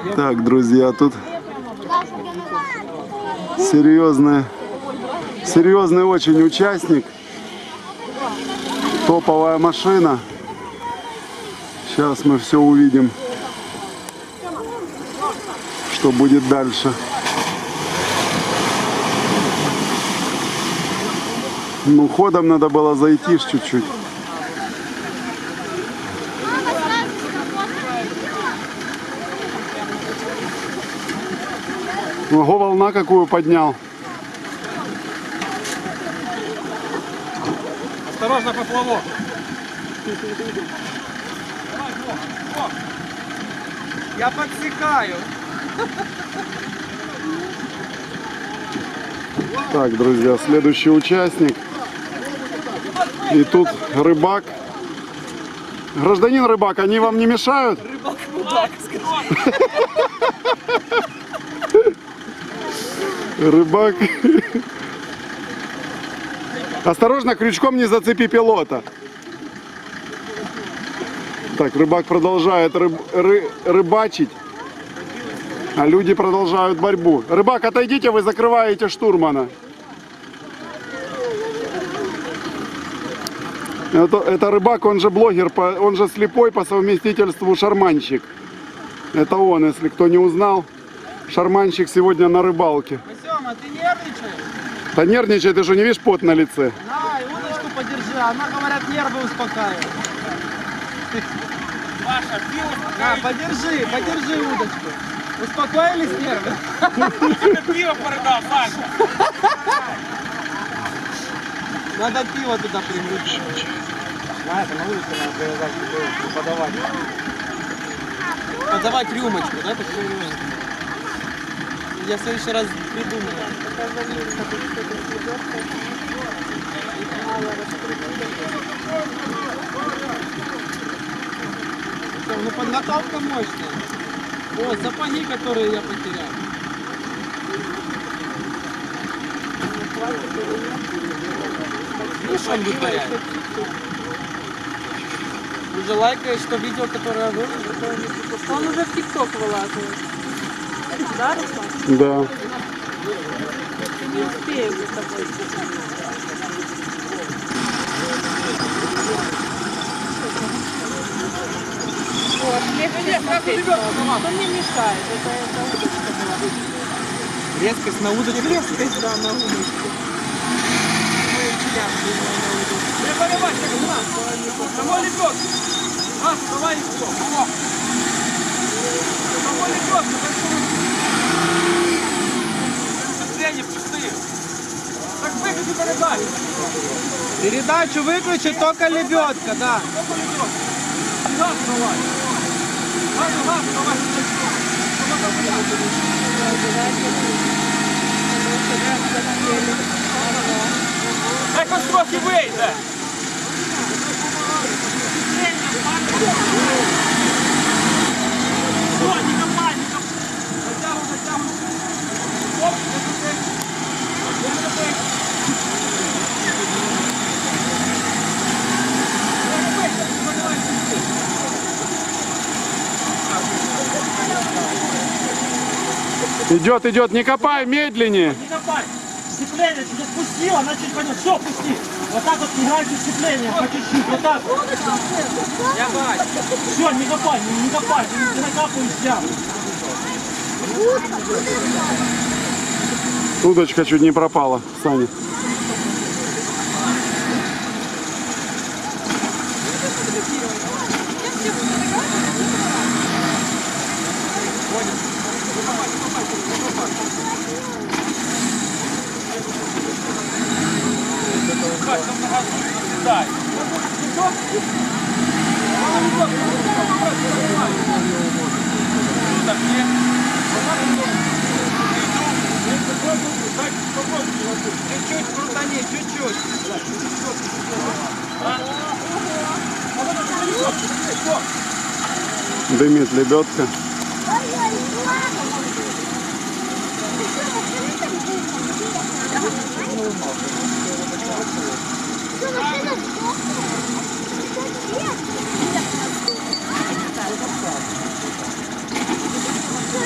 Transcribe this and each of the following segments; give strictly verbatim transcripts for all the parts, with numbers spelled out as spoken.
Так, друзья, тут серьезный, серьезный очень участник. Топовая машина. Сейчас мы все увидим, что будет дальше. Ну, ходом надо было зайти чуть-чуть. Ого, волна какую поднял. Осторожно, поплавок. Я подсекаю. Так, друзья, следующий участник. И тут рыбак. Гражданин рыбак, они вам не мешают? Рыбак-мудак, скажи. Рыбак. Осторожно, крючком не зацепи пилота. Так, рыбак продолжает рыб, ры, рыбачить, а люди продолжают борьбу. Рыбак, отойдите, вы закрываете штурмана. Это, это рыбак, он же блогер, он же слепой по совместительству шарманщик. Это он, если кто не узнал. Шарманщик сегодня на рыбалке. Васёма, ты нервничаешь? Да нервничай, ты же не видишь пот на лице. На, и удочку подержи, она, говорят, нервы успокаивает. Маша, пиво успокаивает. На, подержи, подержи удочку. Успокоились нервы? Тебе пиво продал, Саша. Надо пиво туда примутить. На, это на улице надо привязать, чтобы подавать. Подавать рюмочку, да, такую рюмочку. Я в следующий раз придумаю. Ну, подготовка мощная. О, сапоги, которые я потерял. Ну, что вытворяет? Уже лайкаешь, что видео, которое выложил? Он уже в ТикТок вылазит. Да, Руслан? Да. Не успеем за тобой. Вот, легче смотреть. Что мне мешает? Это, это удочка была. Резкость на удочке. Резкость, да, на удочке. Мы тебя думаем на удочке. Приподнимай, самой лепётка. А, давай еще. Самой лепётка, состояние пустые. Так выключи передачу. Передачу выключи, только лебедка, да. Только лебедка. Газ давай. Газ, газ, давай. Дай хоть трохи вийде. Все, не копай, не копай. Затягивай, затягивай. Оп, Идет, идет, не копай, медленнее. Не копай. Сцепление чуть отпустила, она чуть пойдет. Все, пусти. Вот так вот играйте сцепление, по чуть-чуть. Вот так вот. я бать. Все, не копай, не, не копай. Ты не накапываешь яму. Удочка чуть не пропала, Саня. Дай. Чуть-чуть крутани, чуть-чуть. Дымит лебедка.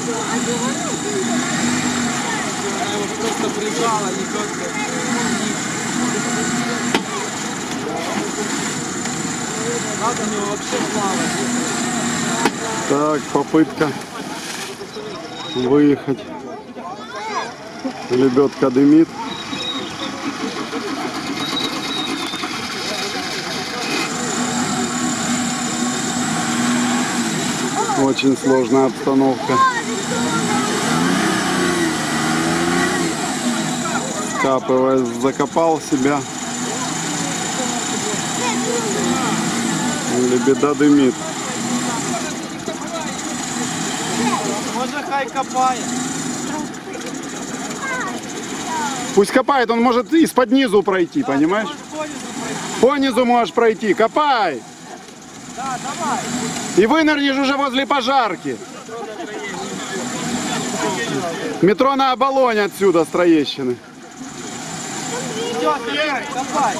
Она его просто прижала, никак. Надо у него вообще плавать. Так, попытка выехать. Лебедка дымит. Очень сложная обстановка. Скапываясь, закопал себя. Лебеда дымит. Може хай копає. Пусть копает, он может из-под низу пройти, понимаешь? По низу можешь пройти, копай! Да, давай. И вынырнешь уже возле пожарки. Метро на Оболонь отсюда, с Троещины. Идет, копай.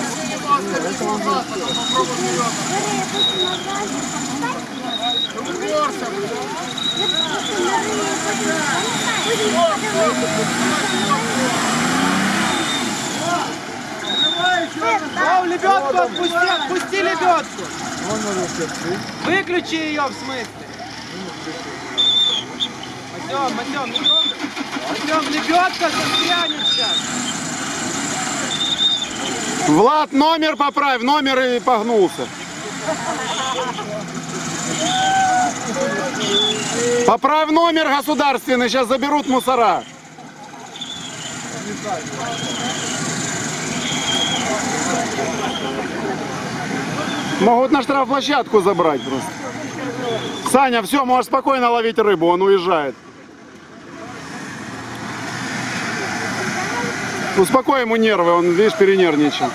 Дав лебедку, отпусти, отпусти лебедку. Выключи ее в смысле. Артем, Артем, не трогай. Артем, лебедка застрянет сейчас. Влад, номер поправь, номер и погнулся. Поправь номер государственный, сейчас заберут мусора. Могут на штрафплощадку забрать просто. Саня, все, можешь спокойно ловить рыбу, он уезжает. Успокой ему нервы, он, видишь, перенервничал.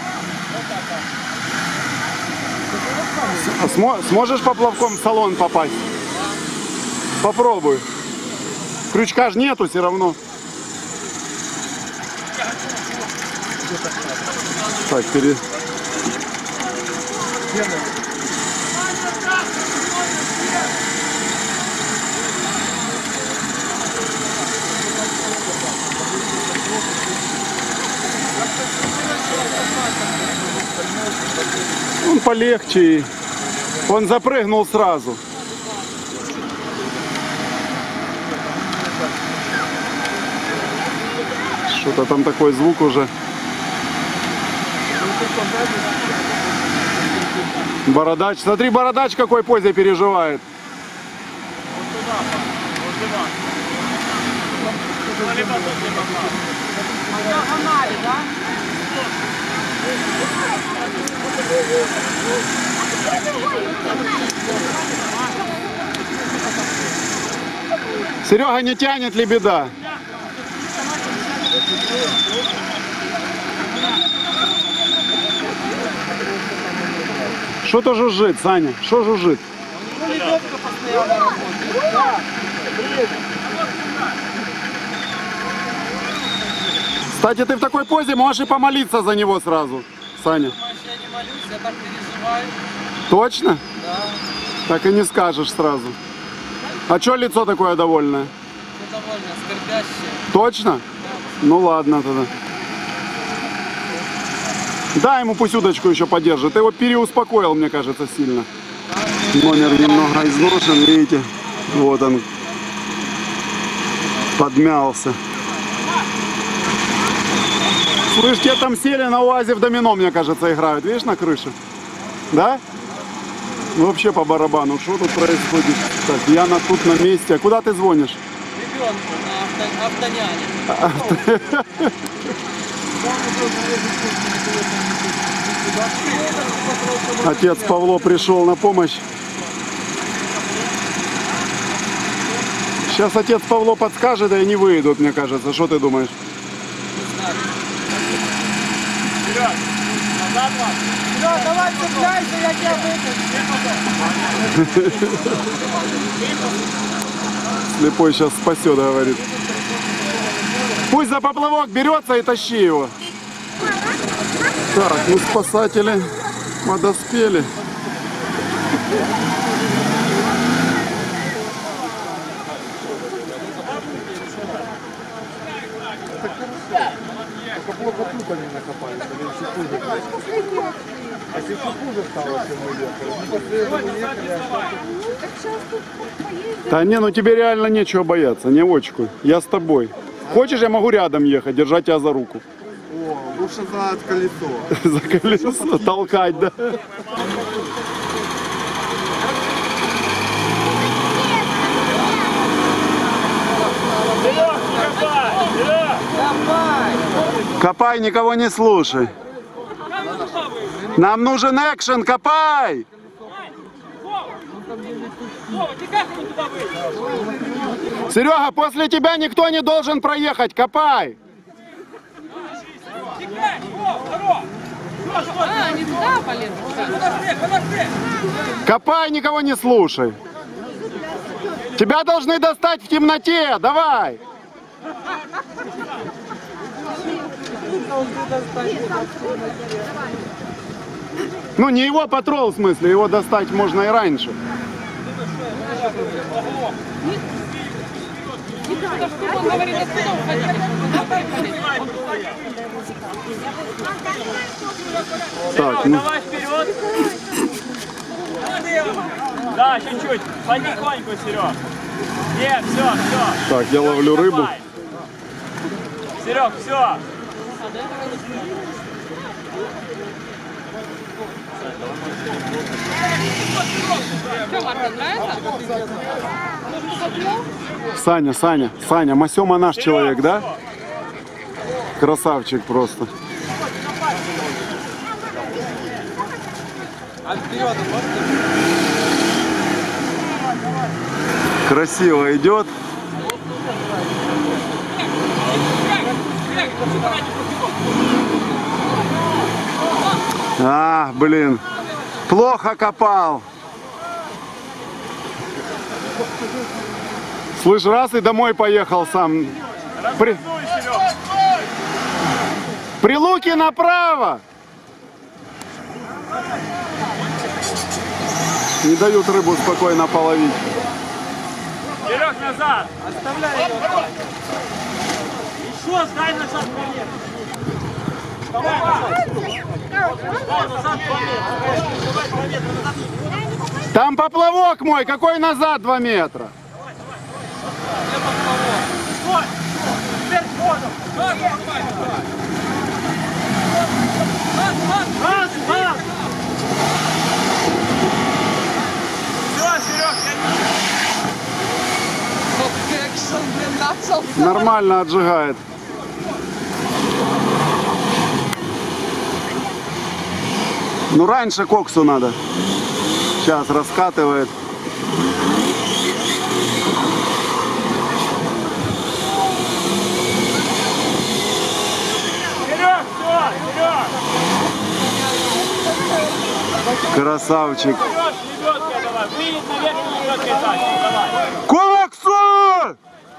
Смо сможешь поплавком в салон попасть? Попробуй. Крючка ж нету все равно. Так, пере... Он полегче. Он запрыгнул сразу. Что-то там такой звук уже. Бородач. Смотри, бородач какой позе переживает. Диагонали, да? Серега не тянет лебеда. Что-то жужжит, Саня. Что жужжит? Ну, лебедка постоянно работает. Кстати, ты в такой позе можешь и помолиться за него сразу, Саня. Думаешь, я не молюсь, я так переживаю. Точно? Да. Так и не скажешь сразу. А что лицо такое довольное? Все довольно, скорбящее. Точно? Ну ладно тогда. Дай ему пусть удочку еще подержит. Ты его переуспокоил, мне кажется, сильно. Номер немного изношен, видите? Вот он. Подмялся. Слышь, те там сели на УАЗе в домино, мне кажется, играют. Видишь, на крыше? Да? Ну, вообще по барабану. Что тут происходит? Так, я на, тут на месте. А куда ты звонишь? Ребенку на авто, автоняне. Отец Павло пришел на помощь. Сейчас отец Павло подскажет, и они выйдут, мне кажется. Что ты думаешь? Все, давай цепляйся, я тебя вытащу. Слепой сейчас спасет, говорит. Пусть за поплавок берется и тащи его. Так, ну спасатели подоспели. так хорошо. Только плохо тупо не накопали, чтобы еще хуже. А если хуже стало, чем мы ехали, мы после этого ехали, а Да не, ну тебе реально нечего бояться, не очкуй. Я с тобой. Хочешь, я могу рядом ехать, держать тебя за руку. О, лучше за колесо. За колесо толкать, да? Копай, никого не слушай. Нам нужен экшен, копай! Серега, после тебя никто не должен проехать, копай! А, не туда полез. Копай, никого не слушай. Тебя должны достать в темноте, давай! Ну, не его патрол, в смысле, его достать можно и раньше. Он говорит, откуда уходить? Так, ну, Давай вперед. Да, чуть-чуть. Потихоньку, Серег. Нет, все, все. так, я ловлю рыбу. Серег, все. Что, Марта, нравится? Саня, Саня, Саня, Масема наш человек, да? Красавчик просто. Красиво идет. А, блин, плохо копал. Слышь, раз и домой поехал сам. При, при луке направо. Не дают рыбу спокойно половить. Серег, назад. Оставляй его. Еще сдай назад два метра. Давай, давай. Назад два метра. Давай два метра назад. Там поплавок мой, какой назад два метра? Стой. Теперь ходом. Раз, давай. Раз, раз, раз. Все, Серег, я не... Нормально отжигает. Ну раньше коксу надо. Сейчас раскатывает. Серег, все, Серег. Красавчик. Вперед, лебедкой давай. Выйдет наверх, лебедкой тащи. Давай. Коксу!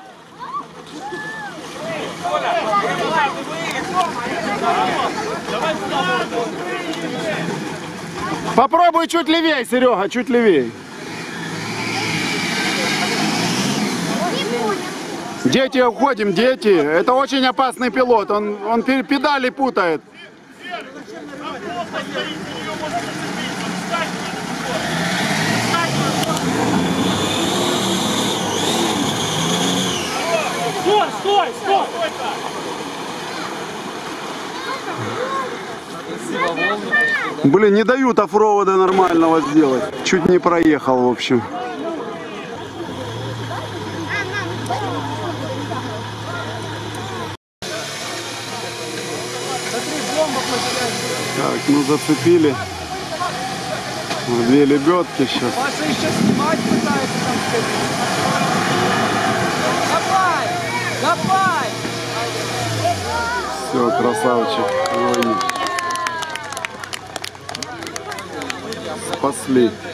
Попробуй чуть левее, Серега, чуть левее. Дети, уходим, дети. Это очень опасный пилот. Он, он педали путает. Стой, стой, стой. Блин, не дают оффроуда нормального сделать. Чуть не проехал, в общем. Так, ну зацепили. Две лебедки сейчас. Паша еще снимать пытается там. Давай, давай. Все, красавчик. Ой. Спасли.